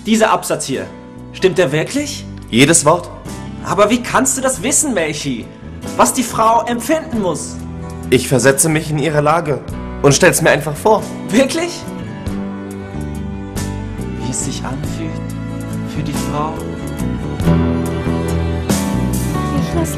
Dieser Absatz hier, stimmt der wirklich? Jedes Wort. Aber wie kannst du das wissen, Melchi? Was die Frau empfinden muss? Ich versetze mich in ihre Lage und stell's mir einfach vor. Wirklich? Wie es sich anfühlt für die Frau. Ich lass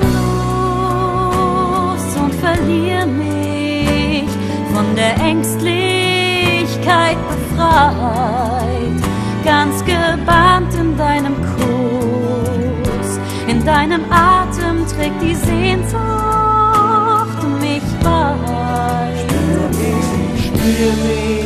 los und verliere mich, von der Ängstlichkeit befreit, ganz gebannt in deinem Kuss, in deinem Atem trägt die Sehnsucht mich bei. Spür mich,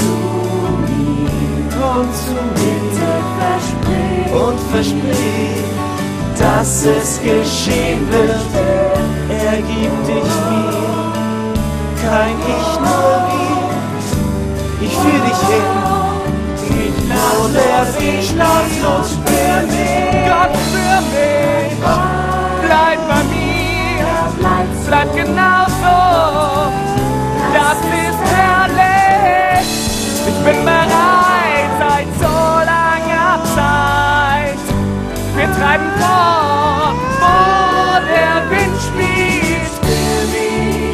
komm zu mir, versprich und versprich, dass es geschehen wird. Ergib dich mir, kein Ich, nur wir. Ich führ dich hin, wo der Weg schlaflos. Spür mich, Gott, spür mich, bleib bei mir, bleib genauso. Das ist herrlich, ich bin bereit seit so langer Zeit. Wir treiben fort, wo der Wind spielt. Spür mich,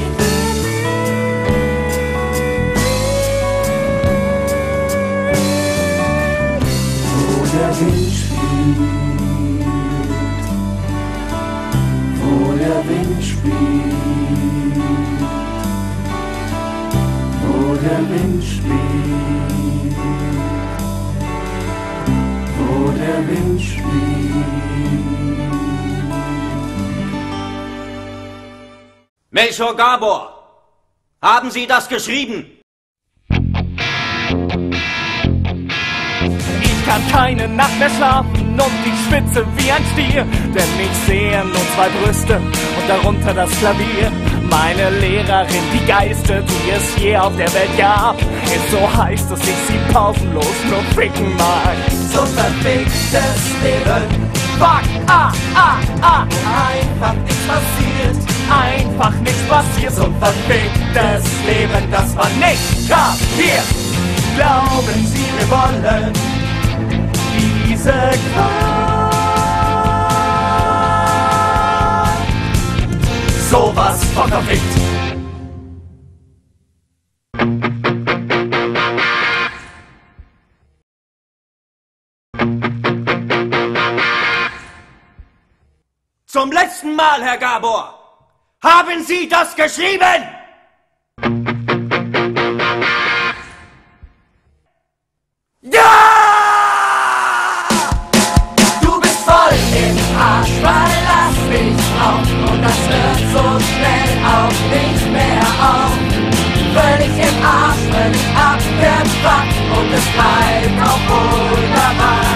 wo der Wind spielt, wo der Wind spielt, wo der Wind spielt, wo der Wind spielt. Melchior Gabor, haben Sie das geschrieben? Ich kann keine Nacht mehr schlafen und ich schwitze wie ein Stier, denn ich sehe nur zwei Brüste und darunter das Klavier. Meine Lehrerin, die Geiste, die es je auf der Welt gab, ist so heiß, dass ich sie pausenlos nur ficken mag. So verficktes Leben, Fuck, einfach nichts passiert. einfach nichts passiert. So verficktes Leben, das man nicht kapiert. Glauben Sie, Wir wollen diese Qual, sowas von verfickt. Zum letzten Mal, Herr Gabor, haben Sie das geschrieben? Ja! Du bist voll im Arsch, verlass mich auf und das hört so schnell auch nicht mehr auf. Völlig im Arsch, völlig abgefuckt und es bleibt auch wohl dabei.